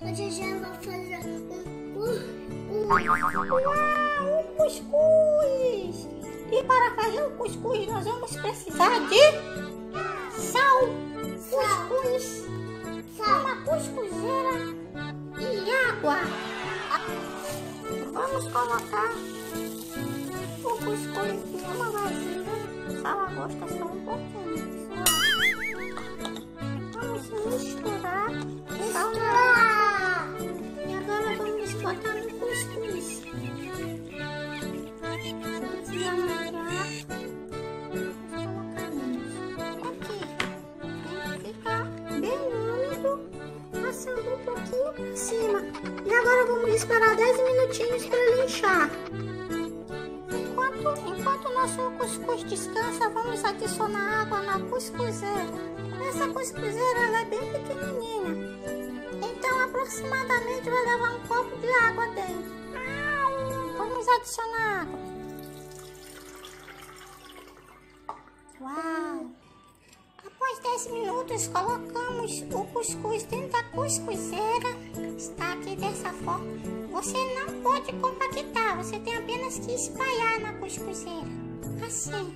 Hoje já vou fazer um cuscuz. E para fazer o cuscuz nós vamos precisar de sal, cuscuz, uma cuscuzeira e água. Vamos colocar o cuscuz numa vasilha. Sal a gosto, é só um pouquinho. Vamos misturar. E agora vamos botar no cuscuz. Precisa molhar. Vamos colocar nisso. Aqui. Tem que ficar bem úmido, passando um pouquinho pra cima. E agora vamos esperar 10 minutinhos para ele inchar. Enquanto o nosso cuscuz descansa, vamos adicionar água na cuscuzeira. Essa cuscuzeira ela é bem pequenininha, então aproximadamente vai levar um copo de água dentro. Vamos adicionar água. Uau! Após 10 minutos, colocamos o cuscuz dentro da cuscuzeira. Está aqui dessa forma. Você não pode compactar, você tem apenas que espalhar na cuscuzeira. Assim.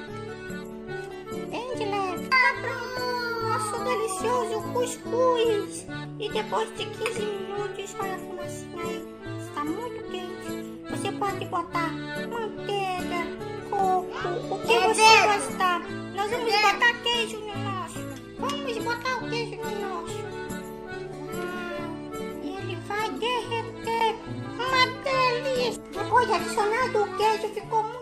Bem de leve. Tá pronto o nosso delicioso cuscuz. E depois de 15 minutos, olha a fumacinha aí. Está muito quente. Você pode botar manteiga, coco, o que você gostar. Nós vamos botar queijo no nosso. Vamos botar o queijo no nosso. E ele vai derreter. Uma delícia. Depois de adicionado o queijo, ficou muito